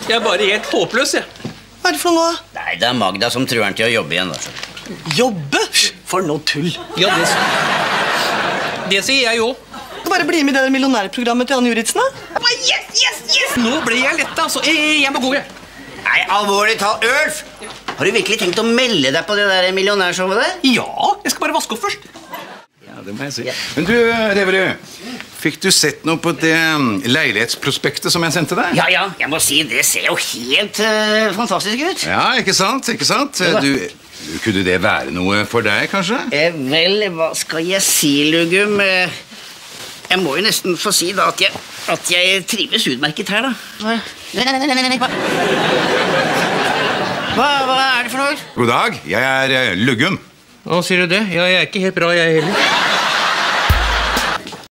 Jeg er bare helt håpløs, jeg. Hva er det for noe? Nei, det er Magda som truer han til å jobbe igjen. Jobbe? For noe tull. Ja, det sier jeg jo. Bare bli med i det millionærprogrammet til Anne Juritzen, da. Yes! Nå ble jeg lett, altså. Jeg må gå, jeg. Nei, alvorlig talt, Ulf! Har du virkelig tenkt å melde deg på det der millionærshowet der? Ja, jeg skal bare vaske opp først. Ja, det må jeg si. Men du, Reverud, fikk du sett noe på det leilighetsprospektet som jeg sendte deg? Ja, jeg må si, det ser jo helt fantastisk ut. Ja, ikke sant? Kunne det være noe for deg, kanskje? Vel, hva skal jeg si, Lugum? Jeg må jo nesten få si da at jeg trives utmerket her, da. Nei. Hva er det for noe? God dag, jeg er Lugum. Å, sier du det? Ja, jeg er ikke helt bra, jeg heller.